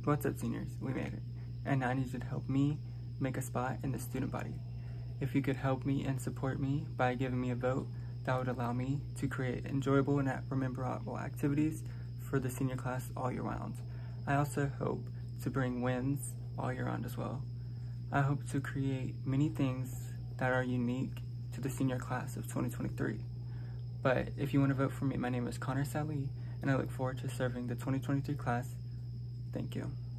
What's up, seniors? We made it. And I need you to help me make a spot in the student body. If you could help me and support me by giving me a vote, that would allow me to create enjoyable and rememberable activities for the senior class all year round. I also hope to bring wins all year round as well. I hope to create many things that are unique to the senior class of 2023. But if you want to vote for me, my name is Sallee, and I look forward to serving the 2023 class. Thank you.